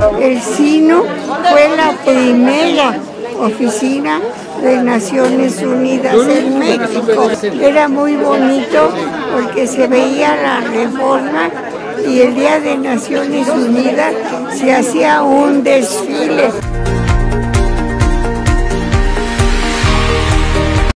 El SINU fue la primera oficina de Naciones Unidas en México. Era muy bonito porque se veía la reforma y el Día de Naciones Unidas se hacía un desfile.